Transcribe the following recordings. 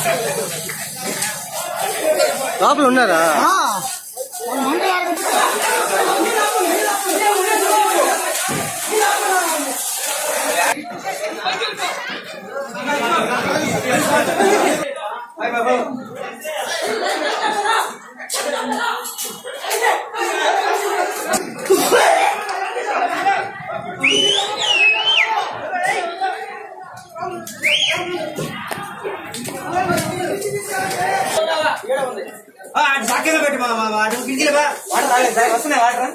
లోపల ఉన్నారా? సాక్షిగా పెట్టి వాటర్ వస్తున్నాయి వాటర్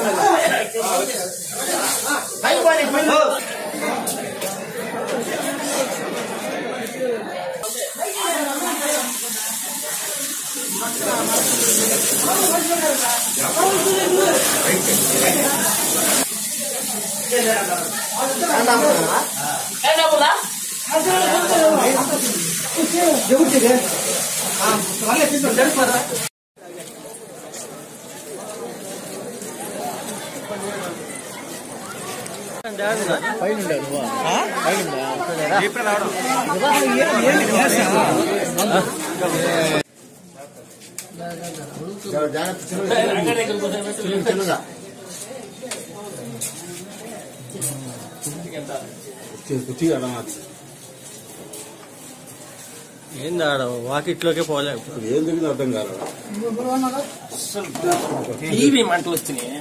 ఏంది ఆడ వాకిట్లోకే పోలే. ఏం జరిగింది అర్థం కాదు. టీవీ మంటలు వచ్చినాయి.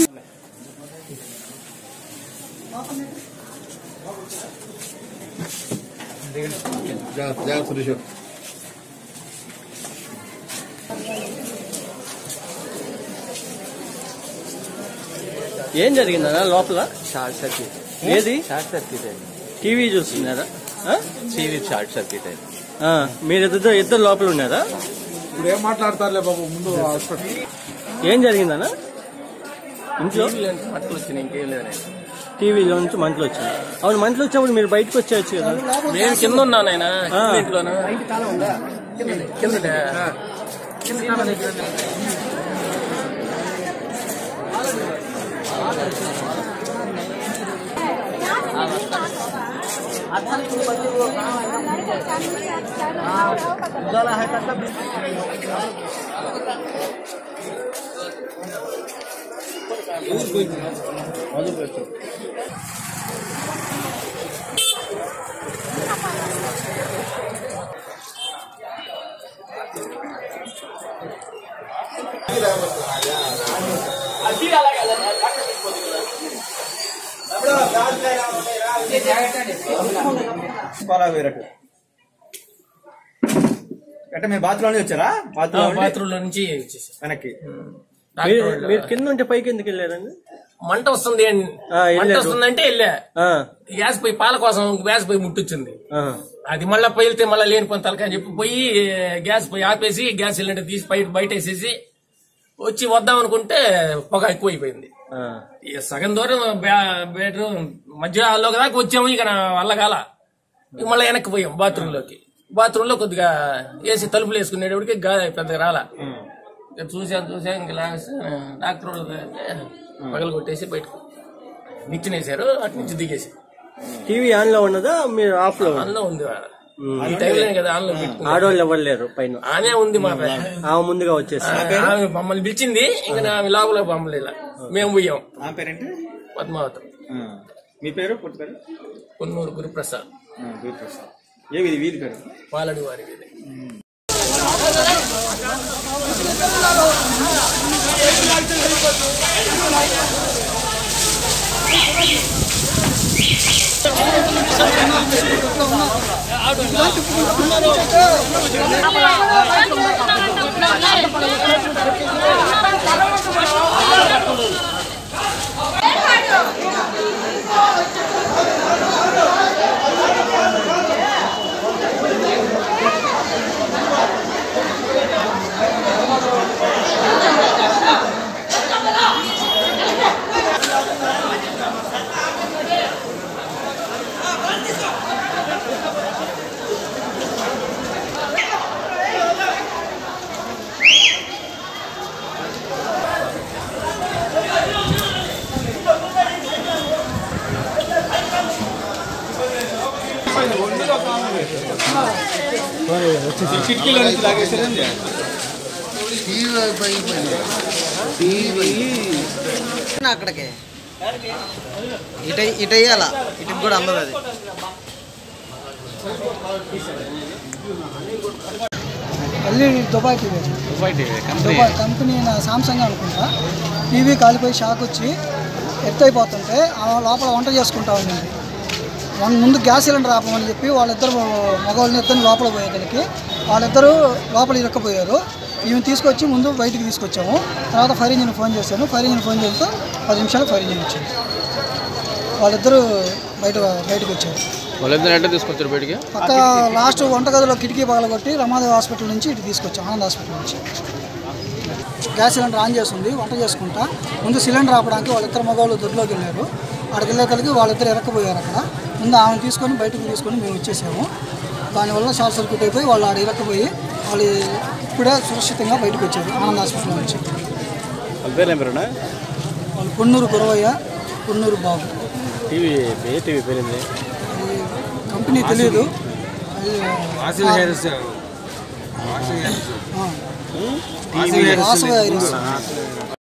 ఏం జరిగిందన్నా లోపల? Short circuit. ఏది షార్ట్ సర్క్యూట్ అయింది. టీవీ చూస్తున్నారా? టీవీ షార్ట్ సర్క్యూట్ అయింది. ఇద్దరు లోపల ఉన్నారా? ఇప్పుడు ఏం మాట్లాడతారులే బాబు ముందు హాస్పిటల్. ఏం జరిగిందన్నా ఇంట్లో? మంటలు వచ్చినాయి, ఇంకేం లేదు. టీవీలో నుంచి మంటలు వచ్చినాయి. అవును, మంటలు వచ్చినప్పుడు మీరు బయటకు వచ్చేయచ్చు కదా. నేను కింద ఉన్నాను ఆయన ఇంట్లోనా కింద అంటే మీరు బాత్రూమ్ నుంచి వచ్చారా? బాత్రూమ్ లో నుంచి వెనక్కి మీరు కింద ఉంటే పైకి ఎందుకు వెళ్ళారండి? మంట వస్తుంది అంటే వెళ్ళా. గ్యాస్ పొయ్యి పాల కోసం గ్యాస్ పొయ్యి ముట్టొచ్చింది. అది మళ్ళీ వెళ్తే మళ్ళీ లేని పని తలకాని చెప్పి పోయి గ్యాస్ పొయ్యి ఆపేసి గ్యాస్ సిలిండర్ తీసి బయట వేసేసి వచ్చి వద్దాం అనుకుంటే పొగ ఎక్కువైపోయింది. సగం దూరం బెడ్రూమ్ మధ్య హాల్లో దాకా వచ్చాము. ఇక వల్ల కాల మళ్ళీ వెనక్కి పోయాం బాత్రూమ్ లోకి. బాత్రూమ్ లో కొద్దిగా వేసి తలుపులు వేసుకునేటప్పటికి పెద్దగా రాలా. చూసాను ఇంకా లాగేసి డాక్టర్ పగలు కొట్టేసి బయటకు నిచ్చినేసారు. అటు నుంచి దిగేసి టీవీ ఆన్ లో ఉన్నదా మీరు ఆఫ్ లో? ఆన్ లో ఉంది. ఈ టైంలో కదా ఆన్ లో. ఆడవాళ్ళు ఎవరు లేరు పైన? ఆనే ఉంది. మా ఆమె ముందుగా వచ్చేసి మమ్మల్ని పిలిచింది. ఇంకా లోపల పంపలేలా, మేము పోయాం. ఆ పేరేంటి? పద్మావతం. మీ పేరు? పుట్టి పేరు? కొన్నూరు గురుప్రసాద్. గురుప్రసాద్. ఏ వీధి? వీధి పేరు? పాలడి వారి వీధి. కిటికీలో నుంచి లాగేసారండి. అక్కడికి ఇటు అయ్యాల ఇటుకి కూడా అందదు అది. మళ్ళీ Dubai TV Dubai company Samsung అనుకుంటా. టీవీ కాలిపోయి షాక్ వచ్చి ఎత్తైపోతుంటే లోపల వంట చేసుకుంటా ఉండింది. ముందు గ్యాస్ సిలిండర్ ఆపమని చెప్పి వాళ్ళిద్దరు మగవాళ్ళని ఇద్దరు లోపల పోయేదానికి వాళ్ళిద్దరూ లోపల ఇరక్కపోయారు. ఈమె తీసుకొచ్చి ముందు బయటికి తీసుకొచ్చాము. తర్వాత ఫైర్ ఇంజిన్ ఫోన్ చేశాను. ఫైర్ ఇంజిన్ ఫోన్ చేస్తే 10 నిమిషాలు ఫైర్ ఇంజిన్ వచ్చింది. వాళ్ళిద్దరూ బయటకు వచ్చారు. వాళ్ళిద్దరు ఎట్లా తీసుకొచ్చారు బయటికి? పక్క లాస్ట్ వంటగదిలో కిటికీ పగలగొట్టి రమాదేవి హాస్పిటల్ నుంచి ఇటు తీసుకొచ్చాం, ఆనంద్ హాస్పిటల్ నుంచి. గ్యాస్ సిలిండర్ ఆన్ చేస్తుంది, వంట చేసుకుంటా. ముందు సిలిండర్ ఆపడానికి వాళ్ళిద్దరు మగవాళ్ళు దొడ్లోకి వెళ్ళారు. అక్కడికి వెళ్ళేసరికి వాళ్ళిద్దరు ఇరక్కపోయారు. అక్కడ ముందు ఆమెను తీసుకొని బయటకు తీసుకొని మేము వచ్చేసాము. దానివల్ల షార్ట్ సర్క్యూట్ అయిపోయి వాళ్ళు ఆడ ఇరక్కపోయి వాళ్ళు ఇప్పుడే సురక్షితంగా బయటకు వచ్చారు ఆనంద్ హాస్పిటల్ నుంచి. వాళ్ళు పొన్నూరు గురవయ్య, పొన్నూరు బాబు. టీవీ పేరుంది, కంపెనీ తెలియదు. వాసవి ఐరిస్.